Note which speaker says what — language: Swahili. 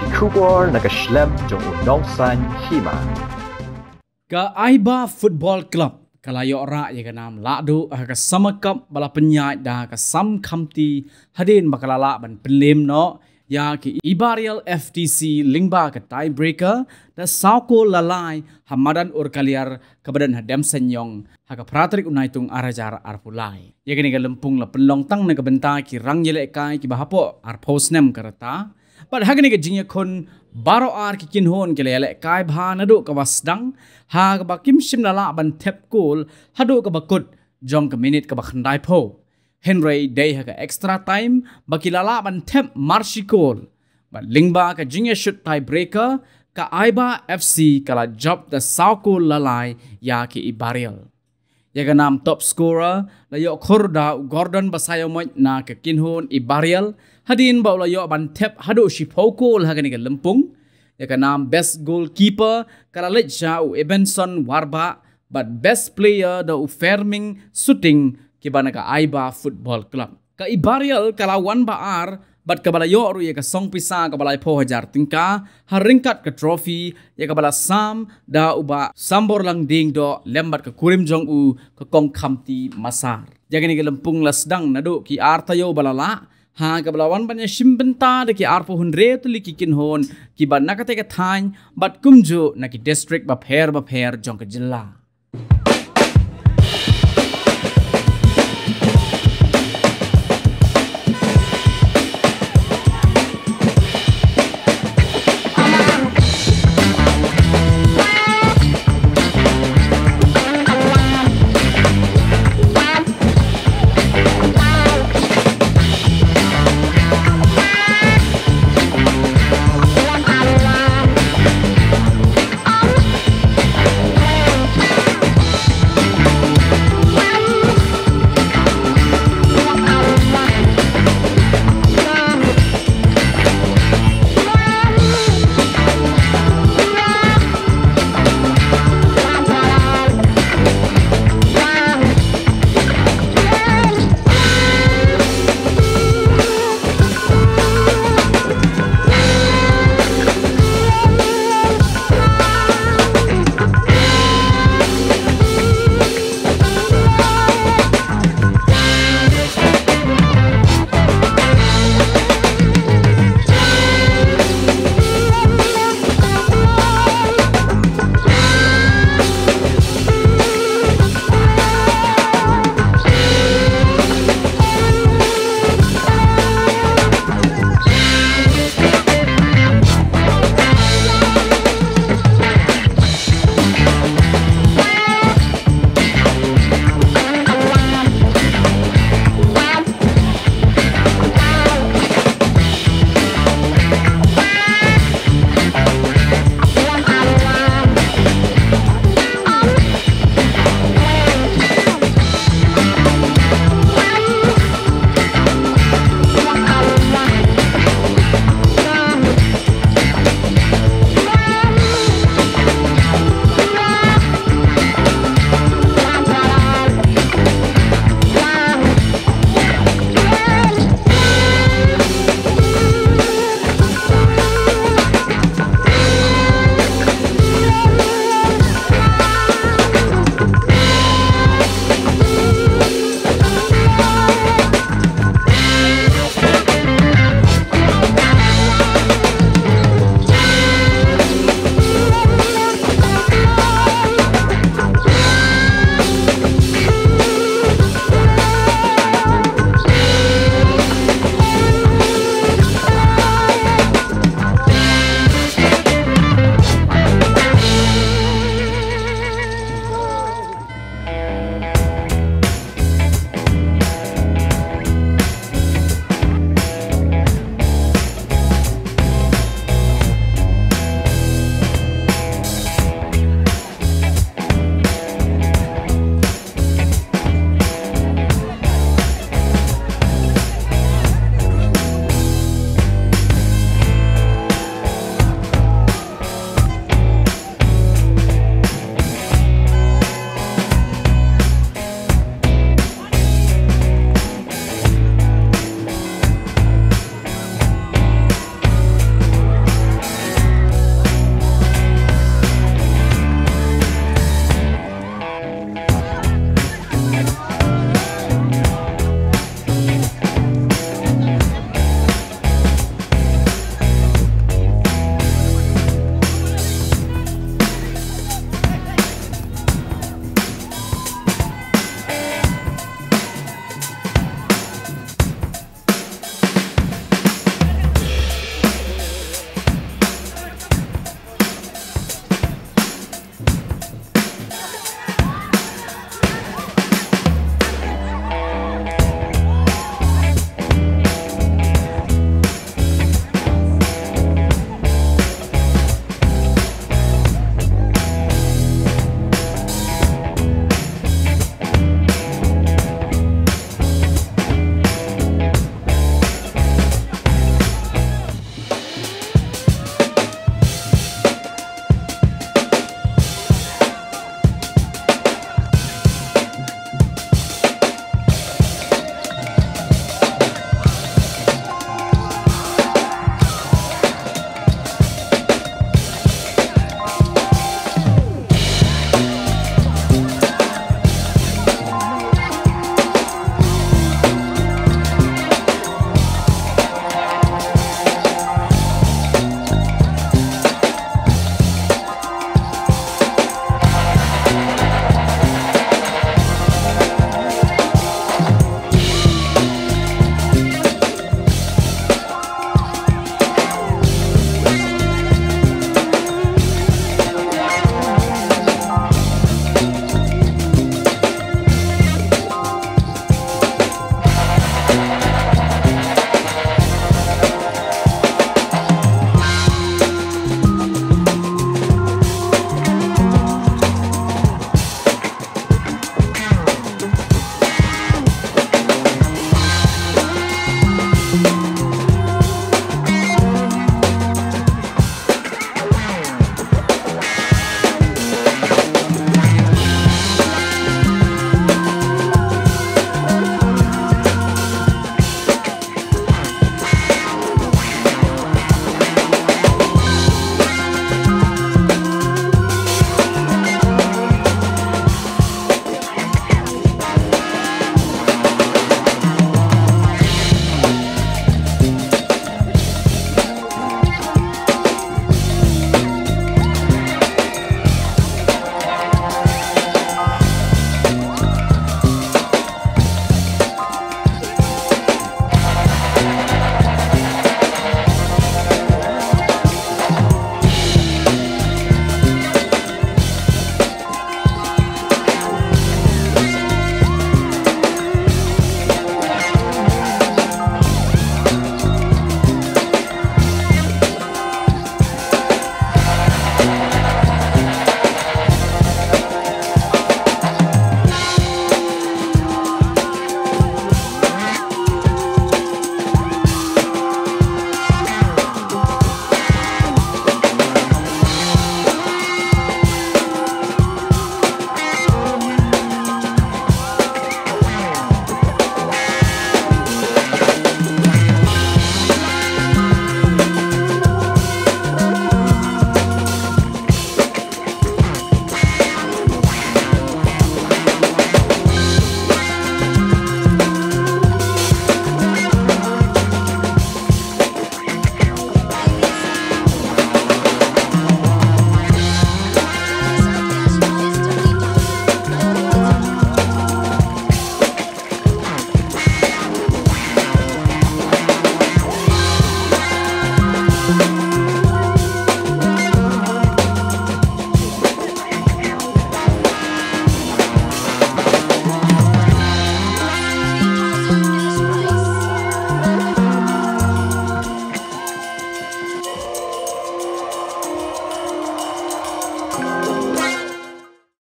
Speaker 1: Kubor nakaslem jong unongsan Hima.
Speaker 2: Ka Aiba Football Club kalayo ra ya kanam ladu ka samakap bala penyai dah ka sam khamti hadin bakalala ban pelim no ya ki Ibarial FTC lingba ka tiebreaker da sauko lalai hamadan ur kaliar kabadan hadam senyong haka pratrik unaitung arajar arpulai ya kini ka lempung la penlong tang na ka benta ki rang yele kai ki bahapo ar postnem karata but hagani ka jingya kon baro ar ki kinhon ke lele kai bha nadu ka wasdang ha ka bakim sim lala ban tep kul hadu ka bakut jong ka minute ka bakhandai pho Henry day ha ka extra time bakilala ban tep marshikol but lingba ka jingya shoot tiebreaker ka Aiba FC kala job the sauko lalai ya ki Ibarial ya nam top scorer la yo khurda Gordon basayo mo na ka kinhon Ibarial hadin ba la yo ban tep hadu shipoko la gani ka lempung ya nam best goalkeeper kala lecha u Ebenson Warba but best player da u Ferming shooting ki bana ka Aiba Football Club ka Ibarial kala wan ba ar but kabala yo ru ya ka song Pisa kabala po Hajar tingka haringkat ka trophy ya kabala sam da uba sambor lang ding do lembat ka kurim jong u ka kong khamti masar jagani ka lempung lasdang nadu ki artayo balala ha kabala wan banya shimbenta de ki arpo hunre to liki kinhon ki ban nakate ka thain but kumju na ki district ba pher jong ka jilla